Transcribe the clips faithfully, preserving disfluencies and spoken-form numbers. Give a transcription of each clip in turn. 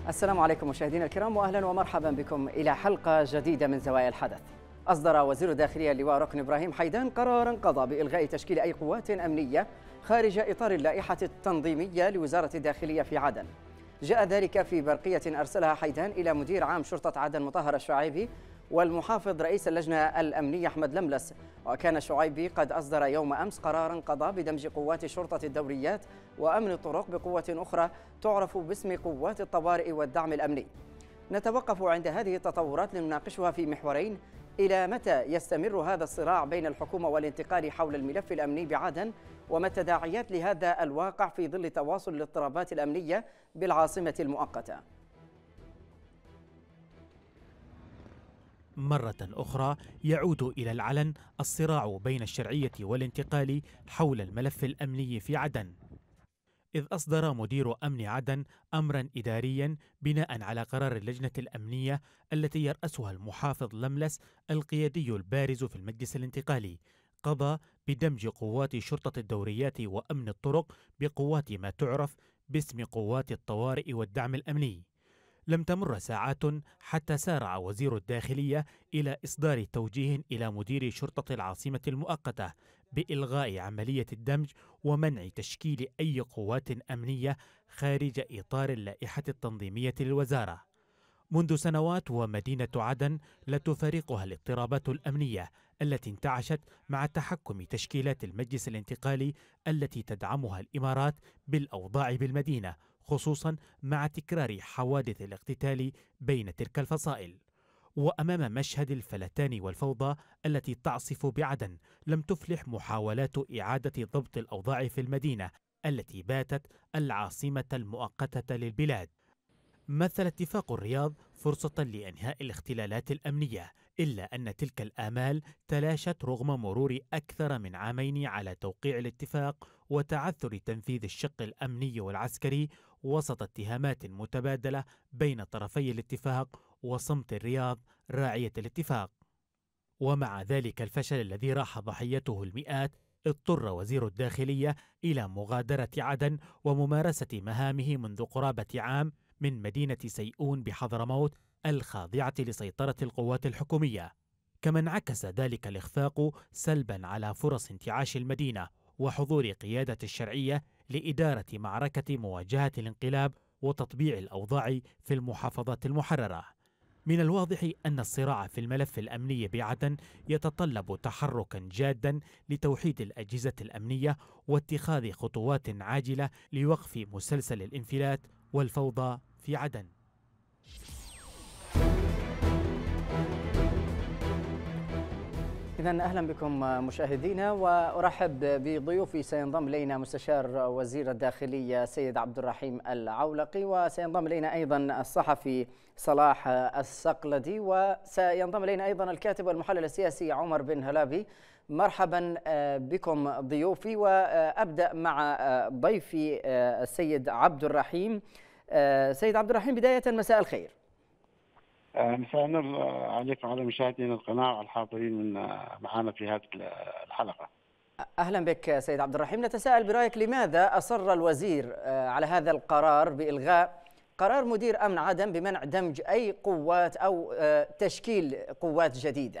السلام عليكم مشاهدينا الكرام، واهلا ومرحبا بكم الى حلقه جديده من زوايا الحدث. اصدر وزير الداخليه اللواء ركن ابراهيم حيدان قرارا قضى بالغاء تشكيل اي قوات امنيه خارج اطار اللائحه التنظيميه لوزاره الداخليه في عدن. جاء ذلك في برقيه ارسلها حيدان الى مدير عام شرطه عدن مطهر الشعيبي والمحافظ رئيس اللجنه الامنيه احمد لملس. وكان الشعيبي قد اصدر يوم امس قرارا قضى بدمج قوات شرطه الدوريات وامن الطرق بقوه اخرى تعرف باسم قوات الطوارئ والدعم الامني. نتوقف عند هذه التطورات لنناقشها في محورين: الى متى يستمر هذا الصراع بين الحكومه والانتقال حول الملف الامني بعدن، وما التداعيات لهذا الواقع في ظل تواصل الاضطرابات الامنيه بالعاصمه المؤقته. مرة أخرى يعود إلى العلن الصراع بين الشرعية والانتقال حول الملف الأمني في عدن، إذ أصدر مدير أمن عدن أمرا إداريا بناء على قرار اللجنة الأمنية التي يرأسها المحافظ لملس القيادي البارز في المجلس الانتقالي، قضى بدمج قوات شرطة الدوريات وأمن الطرق بقوات ما تعرف باسم قوات الطوارئ والدعم الأمني. لم تمر ساعات حتى سارع وزير الداخلية إلى إصدار توجيه إلى مدير شرطة العاصمة المؤقتة بإلغاء عملية الدمج ومنع تشكيل أي قوات أمنية خارج إطار اللائحة التنظيمية للوزارة. منذ سنوات ومدينة عدن لا تفارقها الاضطرابات الأمنية التي انتعشت مع تحكم تشكيلات المجلس الانتقالي التي تدعمها الإمارات بالأوضاع بالمدينة، خصوصا مع تكرار حوادث الاقتتال بين تلك الفصائل. وأمام مشهد الفلتان والفوضى التي تعصف بعدن، لم تفلح محاولات إعادة ضبط الأوضاع في المدينة التي باتت العاصمة المؤقتة للبلاد. مثل اتفاق الرياض فرصة لإنهاء الاختلالات الأمنية، إلا أن تلك الآمال تلاشت رغم مرور أكثر من عامين على توقيع الاتفاق وتعثر تنفيذ الشق الأمني والعسكري وسط اتهامات متبادلة بين طرفي الاتفاق وصمت الرياض راعية الاتفاق. ومع ذلك الفشل الذي راح ضحيته المئات، اضطر وزير الداخلية إلى مغادرة عدن وممارسة مهامه منذ قرابة عام من مدينة سيئون بحضرموت الخاضعة لسيطرة القوات الحكومية. كما انعكس ذلك الإخفاق سلبا على فرص انتعاش المدينة وحضور قيادة الشرعية لإدارة معركة مواجهة الانقلاب وتطبيع الأوضاع في المحافظات المحررة. من الواضح أن الصراع في الملف الأمني بعدن يتطلب تحركا جادا لتوحيد الأجهزة الأمنية واتخاذ خطوات عاجلة لوقف مسلسل الانفلات والفوضى في عدن. إذن أهلا بكم مشاهدينا، وأرحب بضيوفي. سينضم إلينا مستشار وزير الداخلية سيد عبد الرحيم العولقي، وسينضم إلينا أيضا الصحفي صلاح الصقلدي، وسينضم إلينا أيضا الكاتب والمحلل السياسي عمر بن هلابي. مرحبا بكم ضيوفي، وأبدأ مع ضيفي السيد عبد الرحيم. سيد عبد الرحيم، بداية مساء الخير. مساء النور عليكم وعلى مشاهدين القناة والحاضرين من معنا في هذه الحلقة. أهلا بك سيد عبد الرحيم. نتساءل برأيك، لماذا أصر الوزير على هذا القرار بإلغاء قرار مدير أمن عدن بمنع دمج أي قوات أو تشكيل قوات جديدة؟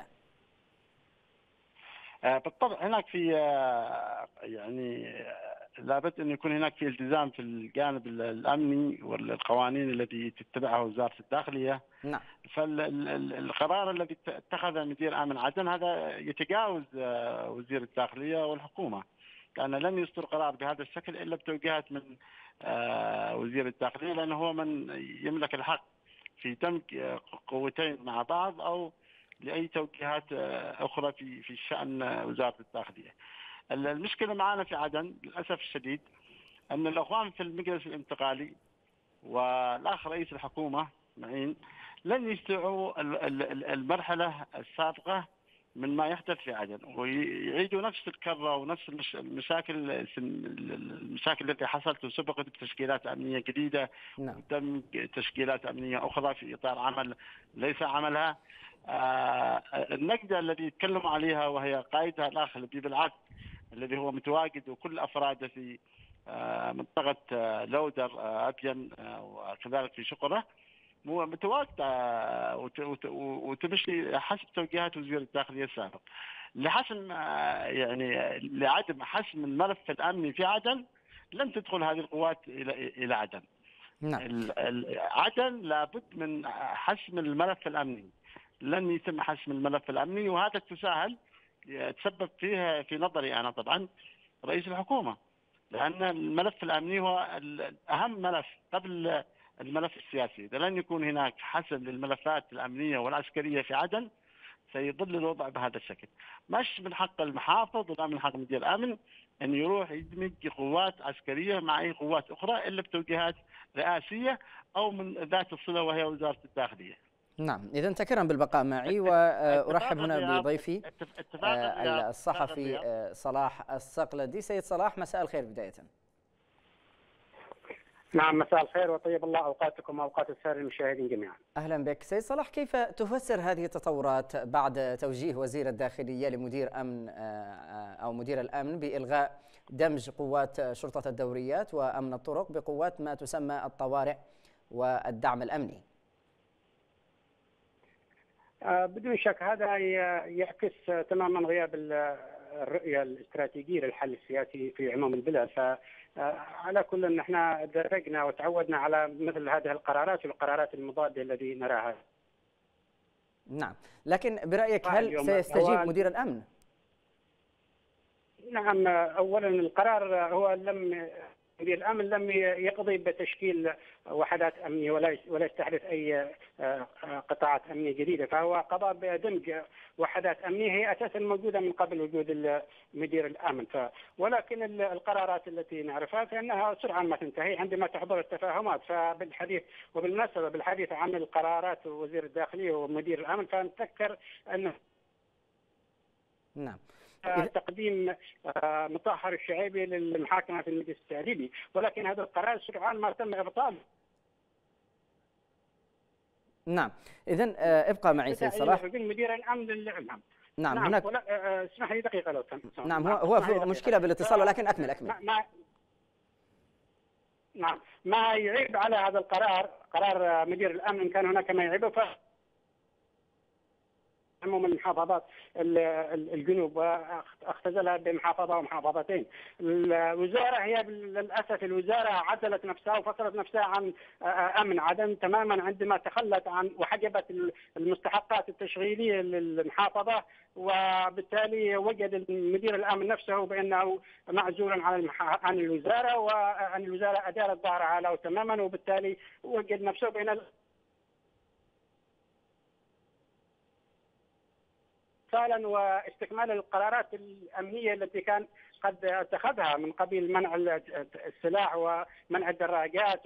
بالطبع هناك في يعني لابد أن يكون هناك في التزام في الجانب الأمني والقوانين التي تتبعها وزارة الداخلية. نعم. فالقرار الذي اتخذ مدير أمن عدن هذا يتجاوز وزير الداخلية والحكومة، لأن لم يصدر قرار بهذا الشكل إلا بتوجيهات من وزير الداخلية، لأنه هو من يملك الحق في دمج قوتين مع بعض أو لأي توجيهات أخرى في في شأن وزارة الداخلية. المشكلة معنا في عدن للأسف الشديد أن الأخوان في المجلس الانتقالي والأخ رئيس الحكومة معين لن يستوعبوا المرحلة السابقة من ما يحدث في عدن، ويعيدوا نفس الكرة ونفس المشاكل المشاكل التي حصلت وسبقت بتشكيلات أمنية جديدة ودمج تشكيلات أمنية أخرى في إطار عمل ليس عملها. آه النقدة التي يتكلموا عليها وهي قائدها الأخ لبيب العقد الذي هو متواجد وكل أفراده في منطقة لودر أبين وكذلك في شقرة متواجدة وتمشي حسب توجيهات وزير الداخلية السابق لحسم يعني لعدم حسم الملف الأمني في عدن. لن تدخل هذه القوات إلى إلى عدن. نعم. عدن لابد من حسم الملف الأمني، لن يتم حسم الملف الأمني، وهذا التساهل تسبب فيه في نظري أنا طبعا رئيس الحكومة، لأن الملف الأمني هو أهم ملف قبل الملف السياسي. إذا لن يكون هناك حسم للملفات الأمنية والعسكرية في عدن سيظل الوضع بهذا الشكل. مش من حق المحافظ ولا من حق مدير الأمن أن يروح يدمج قوات عسكرية مع أي قوات أخرى إلا بتوجيهات رئاسية أو من ذات الصلة وهي وزارة الداخلية. نعم، إذا تكرم بالبقاء معي، وأرحب هنا بضيفي الصحفي صلاح الصقلدي. سيد صلاح، مساء الخير بداية. نعم، مساء الخير وطيب الله أوقاتكم وأوقات السادة المشاهدين جميعا. أهلا بك سيد صلاح، كيف تفسر هذه التطورات بعد توجيه وزير الداخلية لمدير أمن أو مدير الأمن بإلغاء دمج قوات شرطة الدوريات وأمن الطرق بقوات ما تسمى الطوارئ والدعم الأمني؟ بدون شك هذا يعكس تماما غياب الرؤية الاستراتيجية للحل السياسي في عموم البلاد. فعلى كل نحن درجنا وتعودنا على مثل هذه القرارات والقرارات المضادة التي نراها. نعم، لكن برأيك هل سيستجيب مدير الأمن؟ نعم، أولا القرار هو لم مدير الأمن لم يقضي بتشكيل وحدات أمنية ولا ولا يستحدث أي قطاعات أمنية جديدة، فهو قضى بدمج وحدات أمنية هي أساسا موجودة من قبل وجود مدير الأمن. ف ولكن القرارات التي نعرفها فإنها سرعان ما تنتهي عندما تحضر التفاهمات. فبالحديث وبالمناسبة بالحديث عن القرارات وزير الداخلية ومدير الأمن فنتذكر أنه نعم تقديم مطهر الشعيبي للمحاكمة في المجلس التأديبي، ولكن هذا القرار سرعان ما تم إبطاله. نعم، إذن ابقى معي سيد صلاح. مدير الأمن للإعلام. نعم, نعم هناك اسمح لي دقيقة لو سمحت. نعم هو هو مشكلة بالاتصال، ولكن أكمل أكمل. ما نعم ما يعيب على هذا القرار قرار مدير الأمن إن كان هناك ما يعيبه ف من محافظات الجنوب واختزلها بمحافظه ومحافظتين. الوزاره هي للاسف الوزاره عزلت نفسها وفصلت نفسها عن امن عدن تماما عندما تخلت عن وحجبت المستحقات التشغيليه للمحافظه، وبالتالي وجد مدير الامن نفسه بانه معزول عن عن الوزاره، وان الوزاره ادارت ظهرها له تماما، وبالتالي وجد نفسه بين فعلا واستكمال القرارات الامنيه التي كان قد اتخذها من قبيل منع السلاح ومنع الدراجات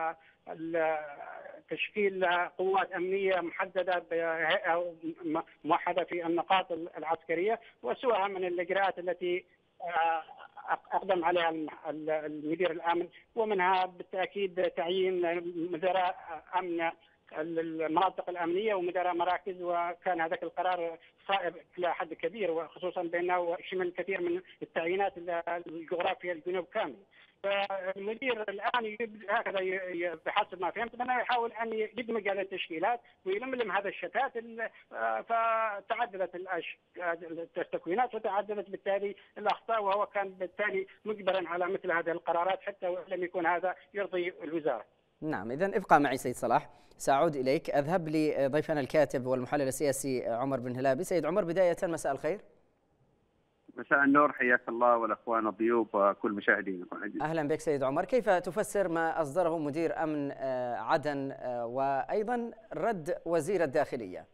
وتشكيل قوات امنيه محدده بهيئه موحده في النقاط العسكريه وسوها من الاجراءات التي اقدم عليها المدير الامن، ومنها بالتاكيد تعيين مدراء امن المناطق الامنيه ومدراء مراكز، وكان هذاك القرار صائب الى حد كبير، وخصوصا بانه شمل كثير من التعيينات الجغرافيه الجنوب كامل. فالمدير الان هكذا بحسب ما فهمت انه يحاول ان يدمج هذه التشكيلات ويلملم هذا الشتات، فتعددت التكوينات وتعددت بالتالي الاخطاء، وهو كان بالتالي مجبرا على مثل هذه القرارات حتى ولم يكون هذا يرضي الوزاره. نعم، إذن ابقى معي سيد صلاح، سأعود إليك. أذهب لضيفنا الكاتب والمحلل السياسي عمر بن هلابي. سيد عمر، بداية مساء الخير. مساء النور، حياك الله والأخوان الضيوف وكل مشاهدين. أهلا بك سيد عمر، كيف تفسر ما أصدره مدير أمن عدن وأيضا رد وزير الداخلية؟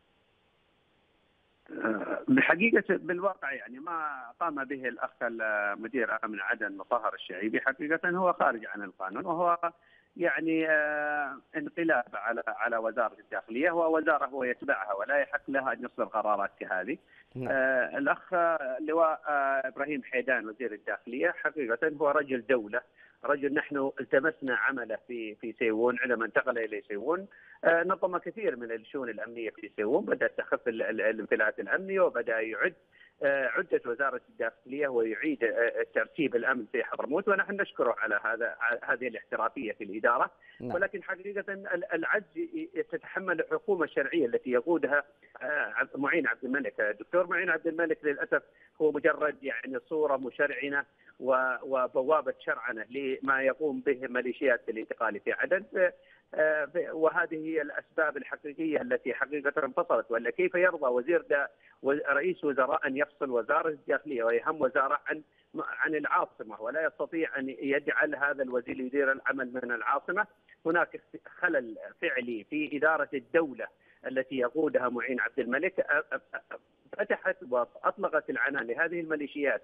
بحقيقة بالواقع يعني ما قام به الأخ مدير أمن عدن مطهر الشعيبي حقيقة هو خارج عن القانون، وهو يعني انقلاب على على وزاره الداخليه، هو وزاره هو يتبعها ولا يحق لها ان يصدر قرارات كهذه. نعم. آه الاخ اللواء آه ابراهيم حيدان وزير الداخليه حقيقه هو رجل دوله، رجل نحن التمسنا عمله في في سيئون عندما انتقل الى سيئون، آه نظم كثير من الشؤون الامنيه في سيئون، بدا تخف الانفلات الامنيه وبدا يعد عدت وزارة الداخلية ويعيد ترتيب الأمن في حضرموت، ونحن نشكره على هذا هذه الاحترافية في الإدارة. نعم. ولكن حقيقة العجز تتحمل الحكومة الشرعية التي يقودها معين عبد الملك. الدكتور معين عبد الملك للأسف هو مجرد يعني صورة مشرعنة وبوابة شرعنة لما يقوم به ميليشيات الانتقال في عدن، وهذه هي الأسباب الحقيقية التي حقيقة انفصلت. ولا كيف يرضى وزير دا رئيس وزراء أن يفصل وزارة الداخلية ويهم وزارة عن عن العاصمة، ولا يستطيع أن يجعل هذا الوزير يدير العمل من العاصمة؟ هناك خلل فعلي في إدارة الدولة التي يقودها معين عبد الملك، فتحت واطلقت العنان لهذه الميليشيات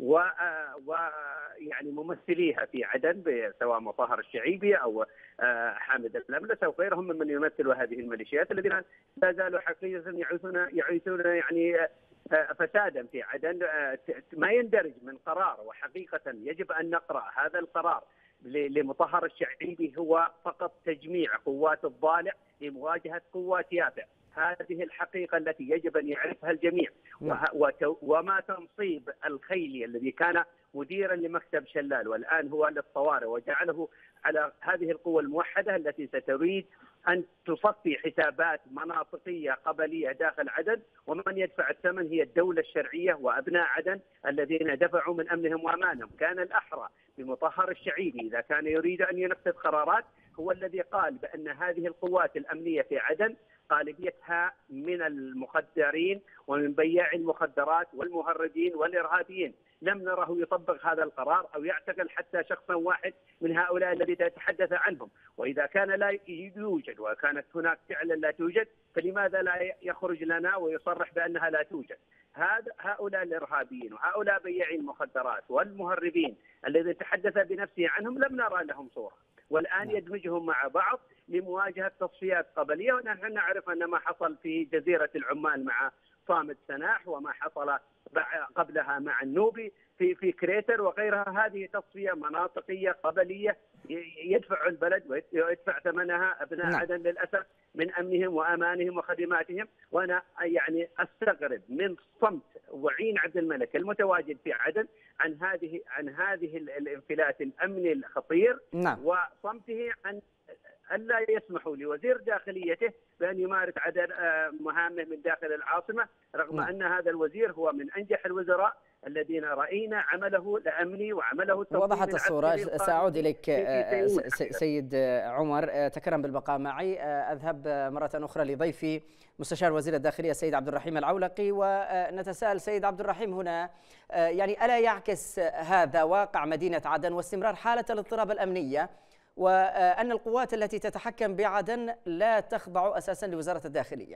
ويعني ممثليها في عدن، سواء مطهر الشعيبي او حامد الأملس او غيرهم ممن يمثلوا هذه الميليشيات الذين لا زالوا حقيقه يعيثون يعيثون يعني فسادا في عدن ما يندرج من قرار. وحقيقه يجب ان نقرا هذا القرار لمطهر الشعيبي هو فقط تجميع قوات الضالع لمواجهه قوات يافع. هذه الحقيقة التي يجب أن يعرفها الجميع. وما تنصيب الخيلي الذي كان مديرا لمكتب شلال والآن هو للطوارئ وجعله على هذه القوة الموحدة التي ستريد أن تصفي حسابات مناطقية قبلية داخل عدن، ومن يدفع الثمن هي الدولة الشرعية وأبناء عدن الذين دفعوا من أمنهم وأمانهم. كان الأحرى بمطهر الشعيبي إذا كان يريد أن ينفذ قرارات هو الذي قال بأن هذه القوات الأمنية في عدن غالبيتها من المخدرين ومن بياع المخدرات والمهرجين والإرهابيين. لم نره يطبق هذا القرار أو يعتقل حتى شخصا واحد من هؤلاء الذي تتحدث عنهم. وإذا كان لا يوجد وكانت هناك فعلا لا توجد، فلماذا لا يخرج لنا ويصرح بأنها لا توجد؟ هذا هؤلاء الإرهابيين وهؤلاء بياعي المخدرات والمهربين الذي تحدث بنفسه عنهم لم نرى لهم صورة، والآن يدمجهم مع بعض لمواجهة تصفيات قبلية. ونحن نعرف أن ما حصل في جزيرة العمال مع صامد سناح وما حصل قبلها مع النوبي في في كريتر وغيرها، هذه تصفية مناطقية قبلية يدفع البلد ويدفع ثمنها أبناء نعم. عدن للأسف من أمنهم وأمانهم وخدماتهم. وأنا يعني أستغرب من صمت معين عبد الملك المتواجد في عدن عن هذه عن هذه الانفلات الأمني الخطير نعم. وصمته عن ألا يسمحوا لوزير داخليته بأن يمارس عدد مهامه من داخل العاصمة، رغم نعم. أن هذا الوزير هو من أنجح الوزراء الذين رأينا عمله الأمني وعمله التنظيمي. وضحت الصورة. سأعود إليك سيد عمر، تكرم بالبقاء معي. أذهب مرة أخرى لضيفي مستشار وزير الداخلية السيد عبد الرحيم العولقي، ونتساءل سيد عبد الرحيم هنا يعني ألا يعكس هذا واقع مدينة عدن واستمرار حالة الاضطراب الأمنية، وأن القوات التي تتحكم بعدن لا تخضع أساسا لوزارة الداخلية؟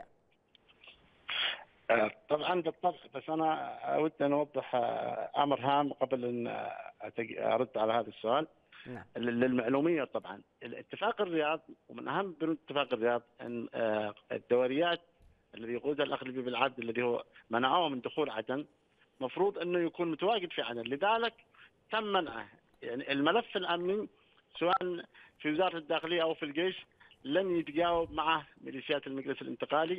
طبعا بالطبع، بس أنا أود أن أوضح أمر هام قبل أن أرد على هذا السؤال. نعم. للمعلومية طبعا اتفاق الرياض، ومن أهم بنود اتفاق الرياض أن الدوريات الذي يقودها الأخ لبيب العبد الذي هو منعوه من دخول عدن مفروض أنه يكون متواجد في عدن، لذلك تم منعه. يعني الملف الأمني سواء في وزارة الداخلية أو في الجيش لن يتجاوب مع ميليشيات المجلس الانتقالي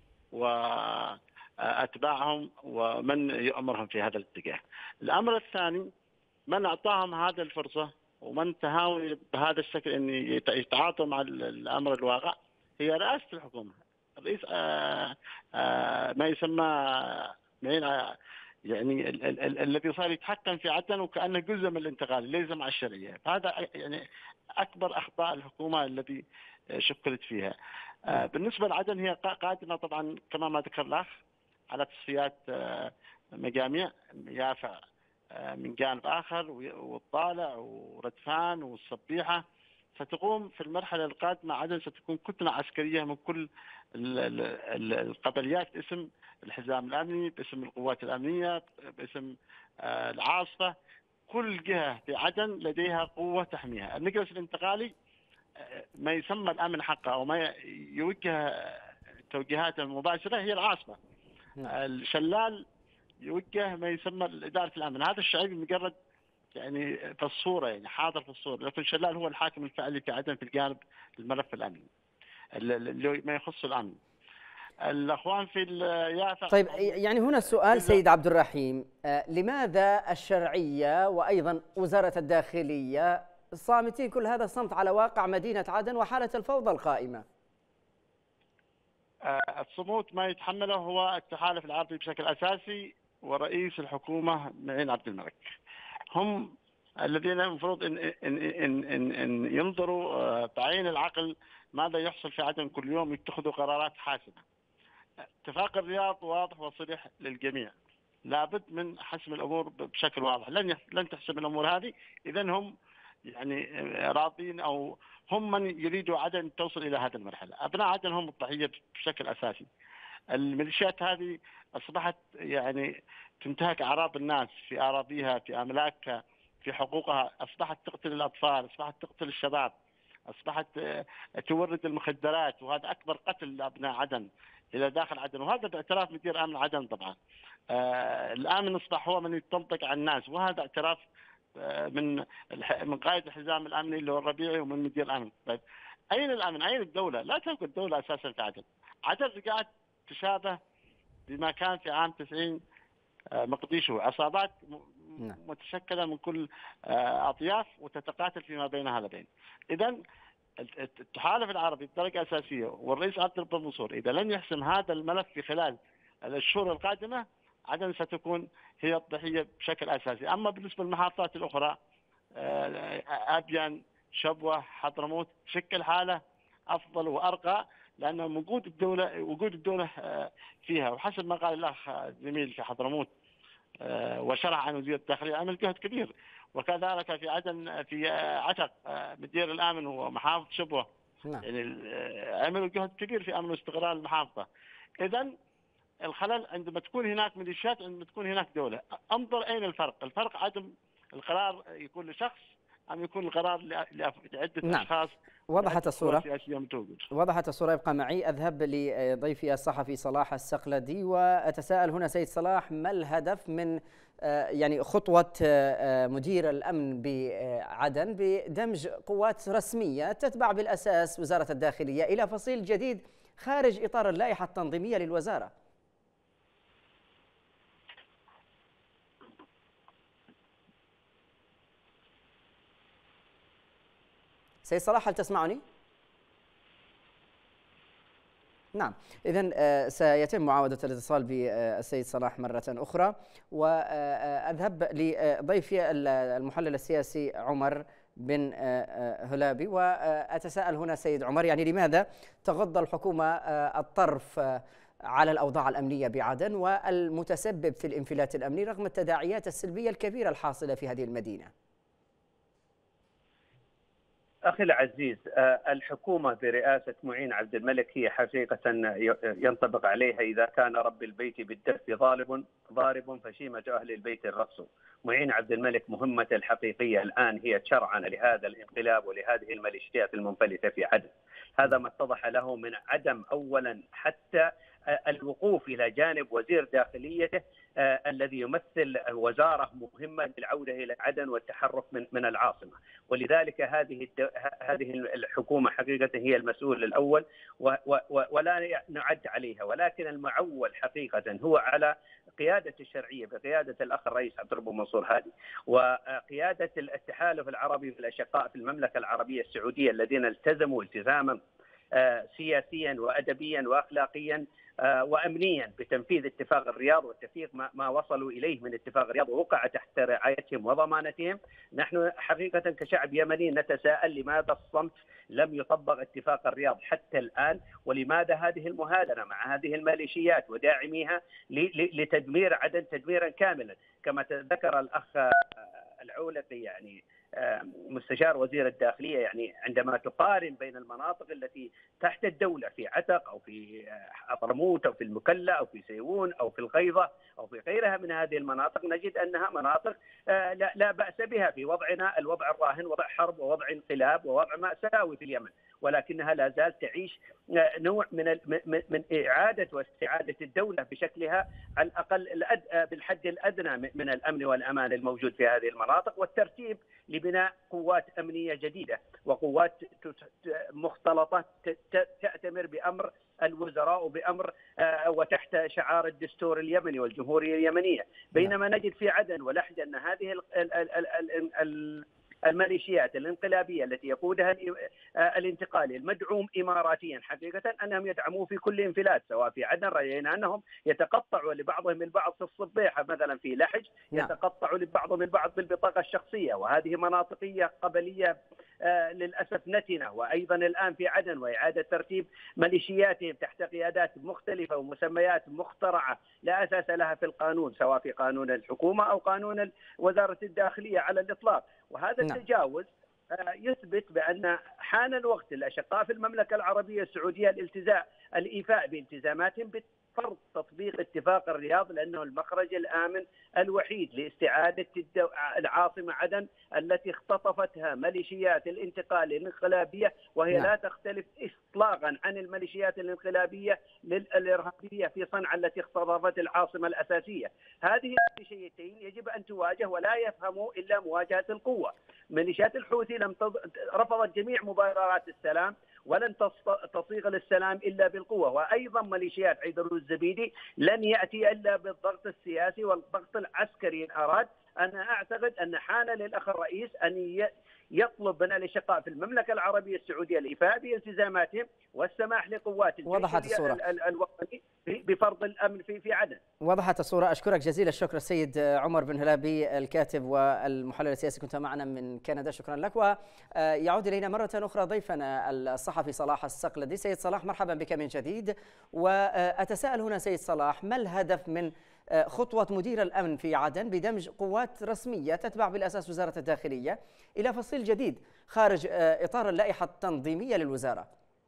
وأتباعهم ومن يؤمرهم في هذا الاتجاه. الأمر الثاني، من أعطاهم هذه الفرصة ومن تهاون بهذا الشكل أن يتعاطوا مع الأمر الواقع هي رئاسة الحكومة. الرئيس آآ آآ ما يسمى يعني الذي صار يتحكم في عدن وكأنه جزء من الانتقال ليس مع الشرعية. هذا يعني أكبر أخطاء الحكومة التي شكلت فيها. بالنسبة لعدن هي قادمة طبعا كما ما ذكر الأخ على تصفيات مجاميع يافع من جانب آخر والطالع وردفان والصبيحة. ستقوم في المرحلة القادمة عدن ستكون كتلة عسكرية من كل القبليات باسم الحزام الأمني، باسم القوات الأمنية، باسم العاصفة. كل جهة في عدن لديها قوة تحميها. المجلس الانتقالي ما يسمى الأمن حقه أو ما يوجه توجيهاته المباشرة هي العاصفة. الشلال يوجه ما يسمى إدارة الأمن. هذا الشعيب مجرد يعني في الصورة، يعني حاضر في الصورة، لكن شلال هو الحاكم الفعلي في عدن في الجانب الملف الأمني اللي ما يخص الأمن. الاخوان في اليافع. طيب يعني هنا السؤال سيد عبد الرحيم، لماذا الشرعيه وايضا وزاره الداخليه صامتين كل هذا الصمت على واقع مدينه عدن وحاله الفوضى القائمه؟ الصمود ما يتحمله هو التحالف العربي بشكل اساسي ورئيس الحكومه معين عبد الملك، هم الذين المفروض ان ان ان ان, إن ينظروا بعين العقل ماذا يحصل في عدن كل يوم، يتخذوا قرارات حاسمه. اتفاق الرياض واضح وصريح للجميع، لابد من حسم الامور بشكل واضح، لن لن تحسم الامور هذه اذا هم يعني راضين او هم من يريدوا عدن توصل الى هذه المرحله. ابناء عدن هم الضحيه بشكل اساسي. الميليشيات هذه اصبحت يعني تنتهك اعراض الناس في اراضيها، في املاكها، في حقوقها، اصبحت تقتل الاطفال، اصبحت تقتل الشباب، اصبحت تورد المخدرات، وهذا اكبر قتل لابناء عدن الى داخل عدن، وهذا باعتراف مدير امن عدن طبعا. آه الامن اصبح هو من يطبق على الناس، وهذا اعتراف آه من من قائد الحزام الامني اللي هو الربيعي ومن مدير الامن. طيب اين الامن؟ اين الدوله؟ لا توجد دوله اساسا في عدن. عدن قاعد تشابه بما كان في عام تسعين آه مقديشو، عصابات متشكله من كل آه اطياف وتتقاتل فيما بينها لبين. اذا التحالف العربي بدرجه اساسيه والرئيس عبد الرب منصور اذا لن يحسم هذا الملف في خلال الشهور القادمه، عدن ستكون هي الضحيه بشكل اساسي. اما بالنسبه للمحافظات الاخرى ابيان، شبوه، حضرموت تشكل حاله افضل وارقى، لان وجود الدوله وجود الدوله فيها، وحسب ما قال الاخ زميل في حضرموت وشرح عن وزير الداخليه عمل جهد كبير، وكذلك في عدن في عتق مدير الامن ومحافظ شبوه نعم. يعني عملوا جهد كبير في امن واستقرار المحافظه. اذا الخلل عندما تكون هناك ميليشيات، عندما تكون هناك دوله. انظر اين الفرق؟ الفرق عدم القرار يكون لشخص ام يكون القرار لعده نعم. اشخاص. وضحت الصوره وضحت الصوره يبقى معي. اذهب لضيفي الصحفي صلاح السقلدي واتساءل هنا سيد صلاح، ما الهدف من يعني خطوة مدير الأمن بعدن بدمج قوات رسمية تتبع بالأساس وزارة الداخلية إلى فصيل جديد خارج إطار اللائحة التنظيمية للوزارة؟ سيد صلاح هل تسمعني؟ نعم، إذن سيتم معاودة الاتصال بالسيد صلاح مرة أخرى، وأذهب لضيفي المحلل السياسي عمر بن هلابي وأتساءل هنا سيد عمر، يعني لماذا تغض الحكومة الطرف على الأوضاع الأمنية بعدن والمتسبب في الانفلات الأمني رغم التداعيات السلبية الكبيرة الحاصلة في هذه المدينة؟ أخي العزيز، الحكومة برئاسة معين عبد الملك هي حقيقة ينطبق عليها إذا كان رب البيت بالدف ضارب ضارب فشيمة أهل البيت الرقص. معين عبد الملك مهمته الحقيقية الآن هي تشرعن لهذا الانقلاب ولهذه الميليشيات المنفلتة في عدن. هذا ما اتضح له من عدم أولا حتى الوقوف إلى جانب وزير داخليته آه الذي يمثل وزارة مهمة للعودة إلى عدن والتحرك من من العاصمة، ولذلك هذه هذه الحكومة حقيقة هي المسؤول الأول و و ولا نعد عليها، ولكن المعول حقيقة هو على قيادة الشرعية بقيادة الأخ الرئيس عبد الرب منصور هادي، وقيادة التحالف العربي في الأشقاء في المملكة العربية السعودية الذين التزموا التزاما آه سياسيا وأدبيا وأخلاقيا وأمنيا بتنفيذ اتفاق الرياض والتفيق ما, ما وصلوا إليه من اتفاق الرياض ووقع تحت رعايتهم وضمانتهم. نحن حقيقة كشعب يمني نتساءل لماذا الصمت لم يطبق اتفاق الرياض حتى الآن، ولماذا هذه المهادنة مع هذه الميليشيات وداعميها لتدمير عدن تدميرا كاملا كما ذكر الأخ العولقي يعني مستشار وزير الداخلية. يعني عندما تقارن بين المناطق التي تحت الدولة في عتق أو في حضرموت أو في المكلا أو في سيئون أو في الغيضة أو في غيرها من هذه المناطق، نجد أنها مناطق لا, لا بأس بها في وضعنا الوضع الراهن، وضع حرب ووضع انقلاب ووضع مأساوي في اليمن، ولكنها لا زال تعيش نوع من من إعادة واستعادة الدولة بشكلها على الأقل بالحد الأدنى من الأمن والأمان الموجود في هذه المناطق، والترتيب لبناء قوات أمنية جديدة وقوات مختلطة تأتمر بأمر الوزراء وبأمر وتحت شعار الدستور اليمني والجمهورية اليمنية. بينما نجد في عدن ولحج أن هذه الميليشيات الانقلابية التي يقودها الانتقالي المدعوم إماراتيا حقيقة أنهم يدعموه في كل انفلات، سواء في عدن رأينا أنهم يتقطعوا لبعضهم البعض في الصبيحة مثلا، في لحج يتقطعوا لبعضهم البعض بالبطاقة الشخصية، وهذه مناطقية قبلية آه للأسف نتنة. وأيضا الآن في عدن وإعادة ترتيب ميليشياتهم تحت قيادات مختلفة ومسميات مخترعة لا أساس لها في القانون، سواء في قانون الحكومة أو قانون وزارة الداخلية على الإطلاق. وهذا التجاوز آه يثبت بأن حان الوقت للأشقاء في المملكة العربية السعودية الالتزام الإيفاء بالتزاماتهم فرض تطبيق اتفاق الرياض، لأنه المخرج الآمن الوحيد لاستعادة العاصمة عدن التي اختطفتها ميليشيات الانتقال الانقلابية، وهي نعم. لا تختلف إطلاقا عن الميليشيات الانقلابية الإرهابية في صنعاء التي اختطفت العاصمة الأساسية. هذه الميليشيتين يجب أن تواجه ولا يفهموا إلا مواجهة القوة. ميليشيات الحوثي لم تض... رفضت جميع مباررات السلام ولن تصيغ للسلام إلا بالقوة، وأيضا ميليشيات عيدروس الزبيدي لن يأتي إلا بالضغط السياسي والضغط العسكري إن أراد. أنا أعتقد أن حان للأخ الرئيس أن يطلب من الأشقاء في المملكة العربية السعودية الإيفاء بالتزاماتهم والسماح لقوات الجيش الوطني بفرض الأمن في في عدن. وضحت الصورة. أشكرك جزيل الشكر السيد عمر بن هلابي الكاتب والمحلل السياسي، كنت معنا من كندا، شكرا لك. ويعود إلينا مرة أخرى ضيفنا الصحفي صلاح الصقلدي. سيد صلاح، مرحبا بك من جديد. وأتساءل هنا سيد صلاح، ما الهدف من خطوة مدير الأمن في عدن بدمج قوات رسمية تتبع بالأساس وزارة الداخلية إلى فصيل جديد خارج إطار اللائحة التنظيمية للوزارة؟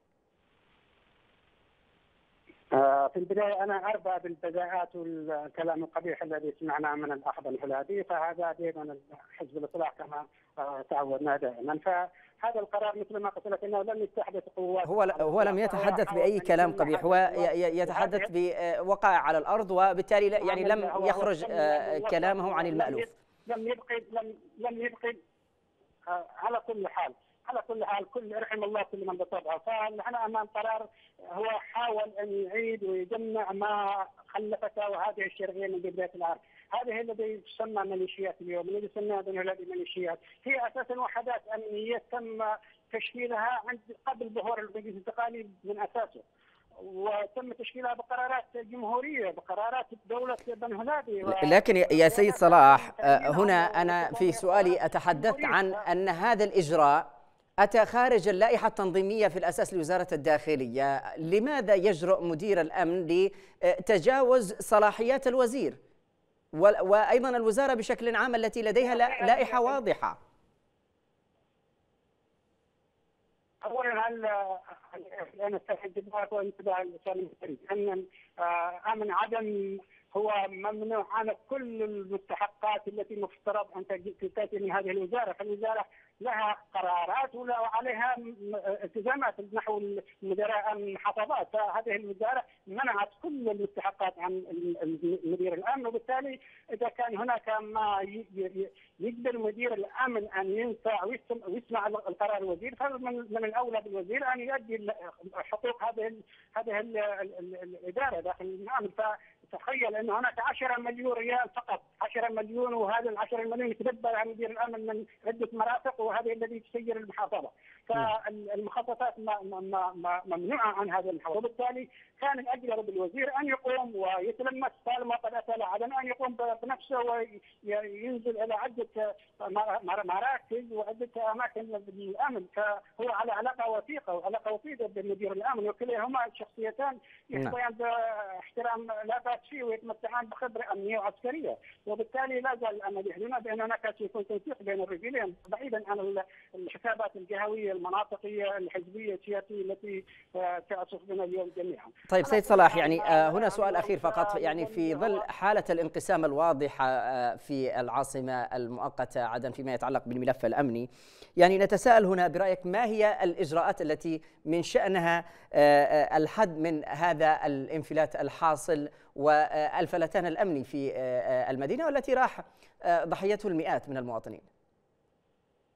في البداية أنا أربع بالبداءات والكلام القبيح الذي سمعناه من الأخ بن هلابي، فهذا دائما حزب الإصلاح كما تعودنا دائما. فهذا القرار مثل ما قلت لك انه لم يستحدث قوات، هو هو لم يتحدث باي كلام قبيح، هو يتحدث بوقائع على الارض، وبالتالي يعني لم يخرج كلامه عن المألوف. لم يبقي لم لم يبقي على كل حال على كل حال كل رحم الله كل من بطبعه. فنحن امام قرار هو حاول ان يعيد ويجمع ما خلفته وهذه الشرعيه من بدايه العام. هذه الذي تسمى ميليشيات اليوم، الذي سماها بن هلابي ميليشيات، هي اساسا وحدات امنيه تم تشكيلها عند قبل ظهور المجلس الانتقالي من اساسه، وتم تشكيلها بقرارات جمهوريه بقرارات دوله بن هلابي. لكن يا سيد صلاح، هنا انا في سؤالي اتحدث عن ان هذا الاجراء أتى خارج اللائحة التنظيمية في الأساس لوزارة الداخلية. لماذا يجرؤ مدير الأمن لتجاوز صلاحيات الوزير وأيضا الوزارة بشكل عام التي لديها لائحة واضحة؟ أولا هل أنا أستفيد وانتباه أن أمن عدن هو ممنوع عن كل المستحقات التي مفترض أن تأتي من هذه الوزارة، فالوزارة لها قرارات وعليها التزامات نحو مدراء المحافظات، فهذه الوزارة منعت كل المستحقات عن مدير الأمن، وبالتالي إذا كان هناك ما يجبر مدير الأمن أن ينفع ويسمع القرار الوزير، فمن الأولى بالوزير أن يؤدي حقوق هذه هذه الإدارة داخل الأمن. فتخيل أن هناك عشرة مليون ريال فقط، عشرة مليون، وهذا العشرة مليون يتدبر عن مدير الأمن من عدة مرافق، وهذا الذي تسير المحافظة. فالمخططات ممنوعة عن هذا المحافظة، وبالتالي كان الأجدر بالوزير أن يقوم ويتلمس طالما قد أتى لعدن أن يقوم بنفسه وينزل إلى عدة مراكز وعدة أماكن للأمن، فهو على علاقة وثيقة وعلاقة وطيدة بمدير الأمن، وكليهما شخصيتان يحظيان باحترام لا بأس فيه ويتمتعان بخبرة أمنية وعسكرية، وبالتالي لا زال الأمل يحدثنا بأن هناك يكون تنسيق بين الرجلين بعيدا عن الحسابات الجهوية المناطقية الحزبية السياسية التي تعصف بنا اليوم جميعا. طيب سيد صلاح، يعني هنا سؤال أخير فقط، يعني في ظل حالة الانقسام الواضحة في العاصمة المؤقتة عدن فيما يتعلق بالملف الأمني، يعني نتساءل هنا برأيك ما هي الإجراءات التي من شأنها الحد من هذا الانفلات الحاصل والفلتان الأمني في المدينة والتي راح ضحيته المئات من المواطنين؟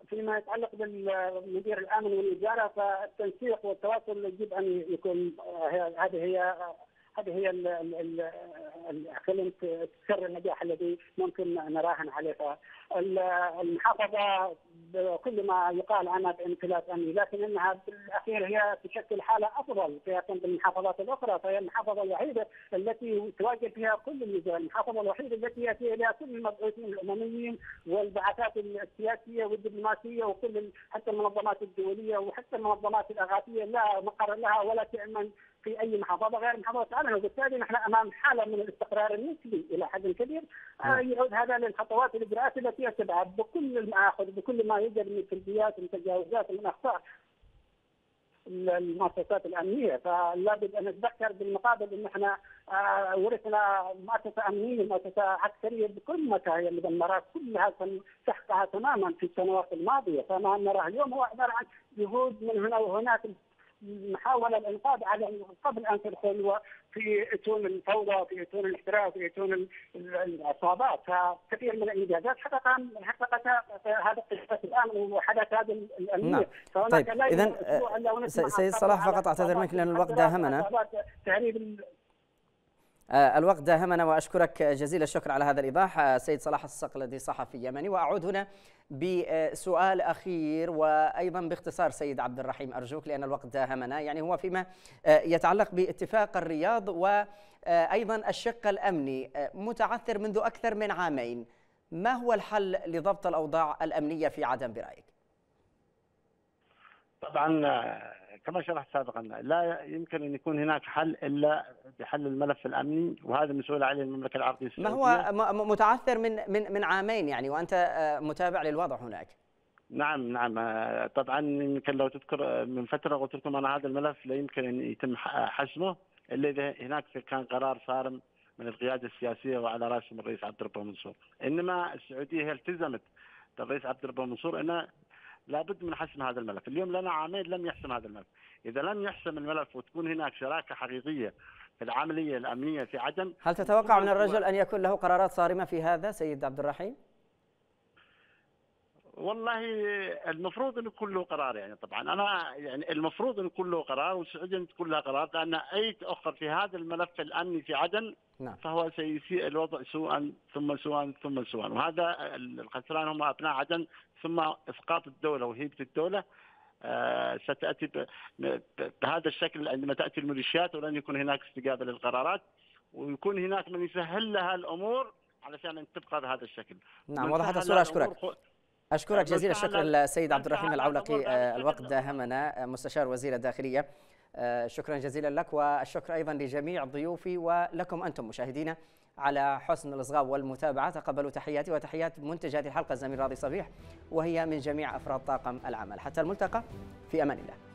فيما يتعلق بالمدير الامن والوزاره فالتنسيق والتواصل يجب ان يكون هذه هي هذه هي خلينا سر النجاح الذي ممكن نراهن عليه. المحافظه كل ما يقال عنها بانفلات امني، لكن انها بالاخير هي تشكل حاله افضل في المحافظات الاخرى، فهي المحافظه الوحيده التي تواجه فيها كل الميزان، المحافظه الوحيده التي ياتي اليها كل المبعوثين الامميين والبعثات السياسيه والدبلوماسيه وكل حتى المنظمات الدوليه وحتى المنظمات الاغاثيه لا مقر لها ولا تامن في اي محافظه غير محافظه العلن، وبالتالي نحن امام حاله من الاستقرار النسبي الى حد كبير. آه يعود هذا للخطوات والاجراءات التي يتبعها بكل المآخذ بكل ما يوجد من سلبيات من تجاوزات من اخطاء المؤسسات الامنيه، فلا بد ان نتذكر بالمقابل ان احنا آه ورثنا مؤسسه امنيه مؤسسه عسكريه بكل مكان، هي المدمرات كلها سحقها تماما في السنوات الماضيه، فما نراه اليوم هو عباره عن جهود من هنا وهناك محاولة الإنقاذ على قبل أن تدخل في أتون الفوضى وفي أتون الاحتراف وفي أتون العصابات، فكثير من الإنجازات حققها حققتها هذا القصة الآن وحدث هذا الأمنية. نعم. طيب إذن سيد صلاح فقط أعتذر منك لأن الوقت داهمنا. الوقت داهمنا وأشكرك جزيل الشكر على هذا الإيضاح سيد صلاح الصقلدي صحفي يمني. وأعود هنا بسؤال أخير وأيضا باختصار سيد عبد الرحيم أرجوك لأن الوقت داهمنا، يعني هو فيما يتعلق باتفاق الرياض وأيضا الشق الأمني متعثر منذ أكثر من عامين، ما هو الحل لضبط الأوضاع الأمنية في عدن برأيك؟ طبعا كما شرحت سابقا لا يمكن ان يكون هناك حل الا بحل الملف الامني، وهذا مسؤول عليه المملكه العربيه السعوديه. ما هو متعثر من من من عامين يعني وانت متابع للوضع هناك. نعم نعم طبعا يمكن لو تذكر من فتره قلت لكم انا هذا الملف لا يمكن ان يتم حسمه الا اذا هناك كان قرار صارم من القياده السياسيه وعلى راسهم الرئيس عبد الرب منصور، انما السعوديه هي التزمت الرئيس عبد الرب منصور انه لابد من حسم هذا الملف. اليوم لنا عامين لم يحسم هذا الملف، إذا لم يحسم الملف وتكون هناك شراكة حقيقية في العملية الأمنية في عدن. هل تتوقع من الرجل أن يكون له قرارات صارمة في هذا سيد عبد الرحيم؟ والله المفروض أن يكون له قرار، يعني طبعا أنا يعني المفروض أن يكون له قرار والسعودية تكون لها قرار، لأن أي تأخر في هذا الملف الأمني في عدن نعم. فهو سيسيء الوضع سوءا ثم سوءا ثم سوءا، وهذا الخسران هم أبناء عدن ثم إسقاط الدولة وهيبة الدولة. آه ستأتي بهذا الشكل عندما تأتي الميليشيات ولن يكون هناك استجابة للقرارات ويكون هناك من يسهل لها الأمور علشان أن تبقى بهذا الشكل. نعم وضحت الصورة. أشكرك أشكرك جزيل الشكر السيد عبد الرحيم العولقي. الوقت داهمنا مستشار وزير الداخلية. شكرا جزيلا لك والشكر أيضا لجميع ضيوفي ولكم أنتم مشاهدينا على حسن الإصغاء والمتابعة. تقبلوا تحياتي وتحيات منتج هذه الحلقة الزميل راضي صبيح وهي من جميع أفراد طاقم العمل. حتى الملتقى في أمان الله.